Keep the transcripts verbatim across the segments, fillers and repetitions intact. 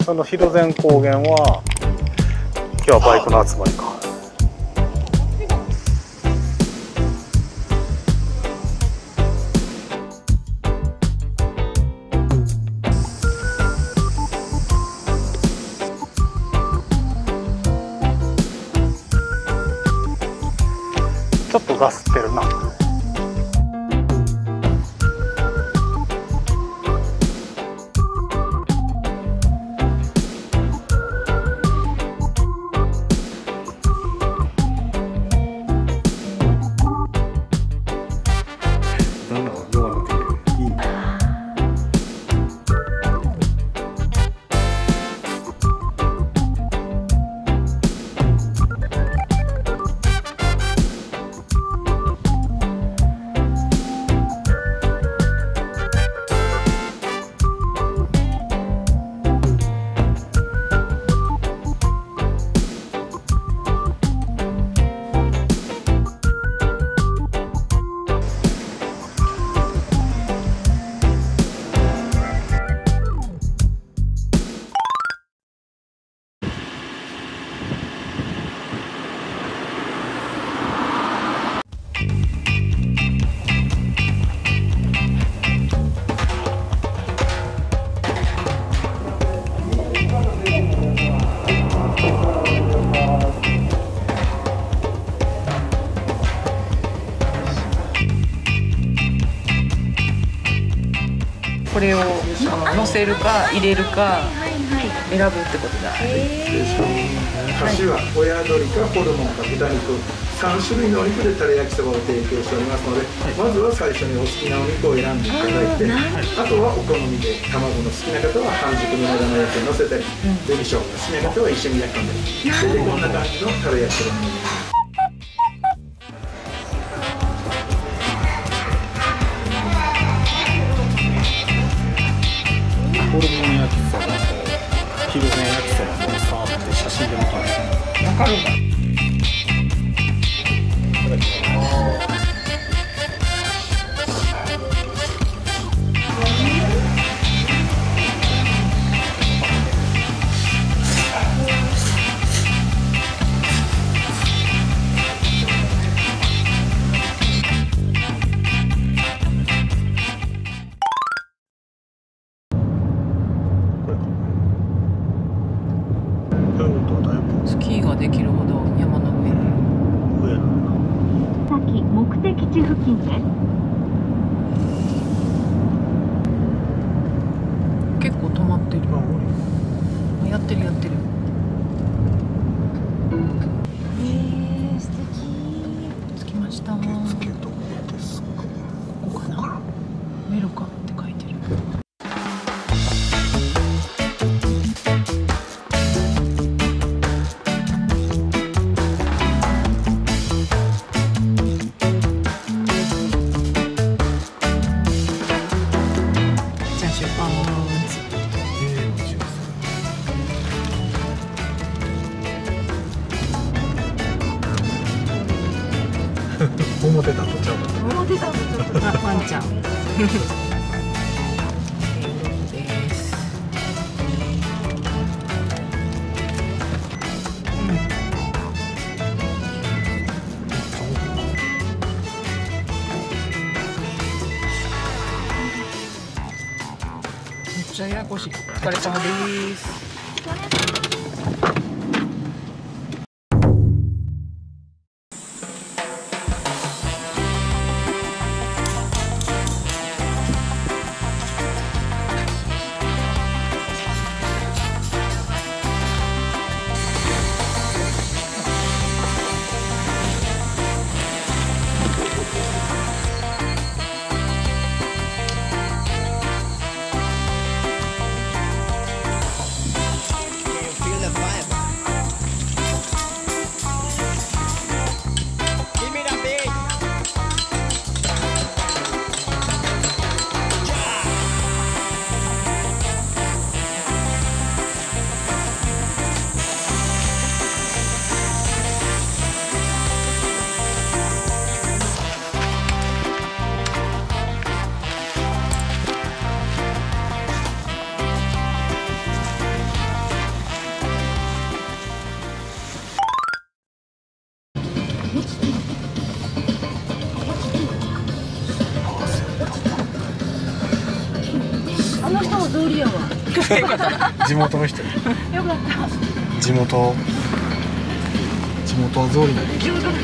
その広前高原は今日はバイクの集まりか。ちょっとガスってるな。 これを乗せるか入れるか選ぶってことだ。 箸は親鶏かホルモンか豚肉さん種類のお肉でタレ焼きそばを提供しておりますので、まずは最初にお好きなお肉を選んでいただいて、あとはお好みで卵の好きな方は半熟の目玉焼きを乗せたり、紅しょうが好きな方は一緒に焼き込んだり、それでこんな感じのタレ焼きそばになります。 ホルモン焼きそばと広前焼きそばの差って写真でわかる？ わかるんだ。 いただきます。 スキーができるほど山の上上先目的地付近です。 結構止まってる。やってるやってる。えー、素敵。着きました。ここかな。メロカって書いてる。 思ってたとちゃう。 思ってたとちゃう。あ、ワンちゃん。です。めっちゃややこしい。お疲れ様です。 Feel the vibe. 地元の人。 よかった地元。地元は草履なんや。 地元です。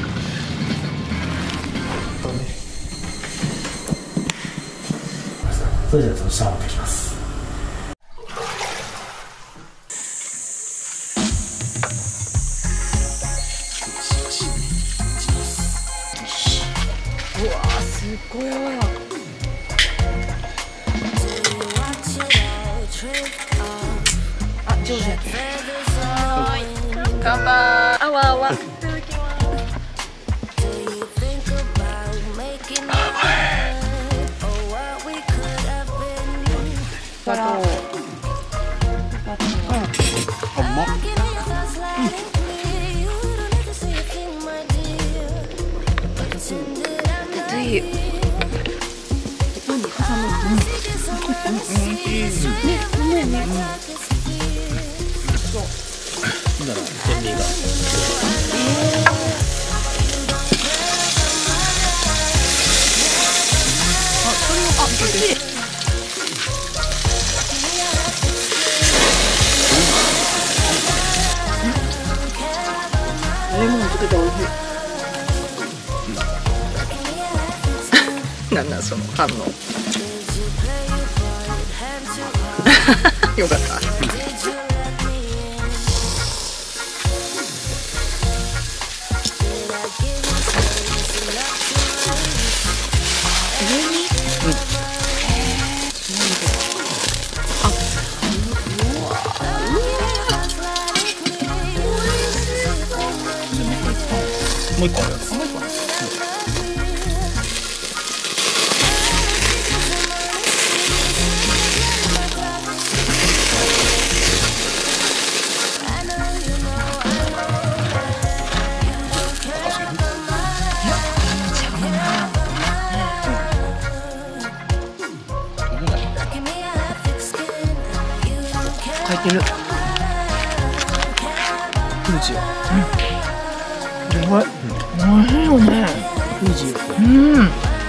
それじゃあちょっとシャワー持ってきます。 うわー、すっごい柔らかい。あ、上手やけ。乾杯。あわあわ。いただきます。あと、 あんま。 ぜひ。パンに挟む。うん。ね、うまいね。そう。 なら塩味が。 あ、それをあ、美味しい。レモンつけて美味しい。なんなんその反応。よかった。上に。うん。あ。うわ。 もう一個ある。 もう一個。書いてる。 富士よ。 うん。やばい。おいしいよね。 富士よ。 うん。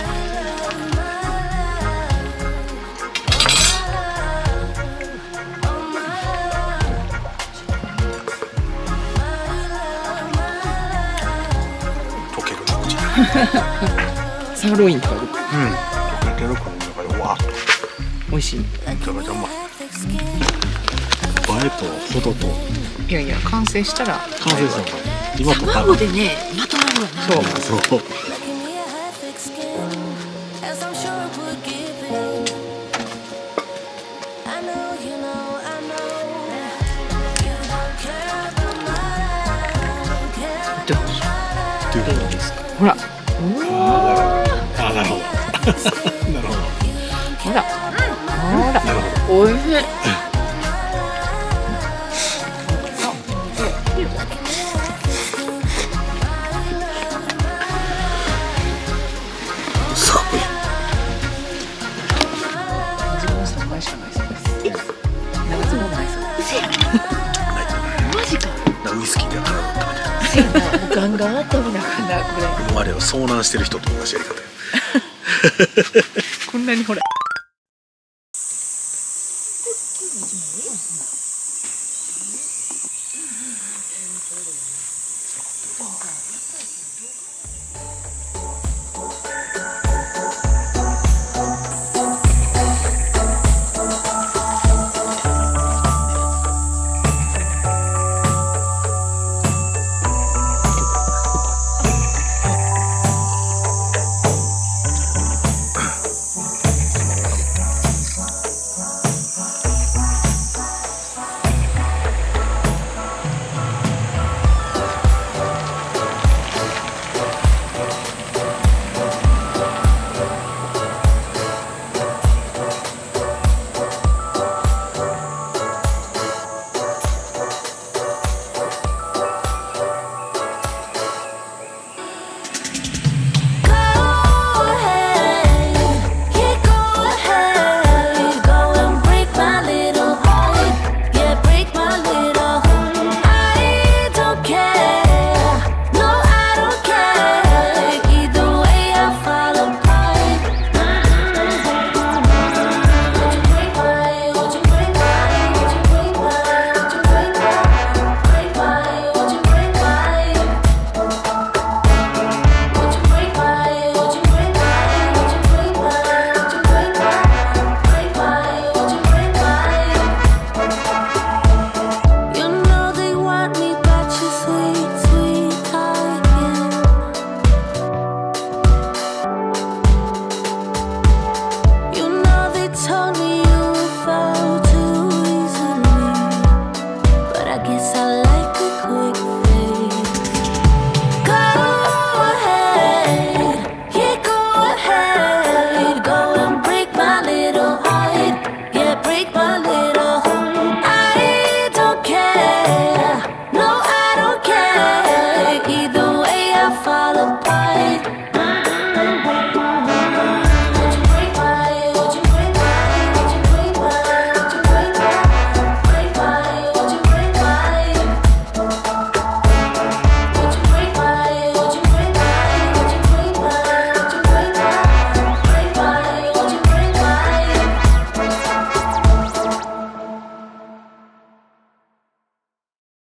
溶けるな口。 サーロインとか。 うん。溶けてるこの中でわーっと。 美味しい。 めちゃめちゃうまい。映えと程と。 いやいや、完成したら。 完成したのか。今と卵でね、まとまるわな。 そうそう。どういうですか。 ほら。うあ、なるほど。なるほど。 ほら。ほら。 なるほど。 美味しい。自分さんばいしかないそうです。え、長ズボンないそう。嘘や。マジか。 ウイスキーで体を温めてる。 せやな、もうガンガン温めなあかんなぐらい。 今までを遭難してる人と同じやり方や。 こんなにほら。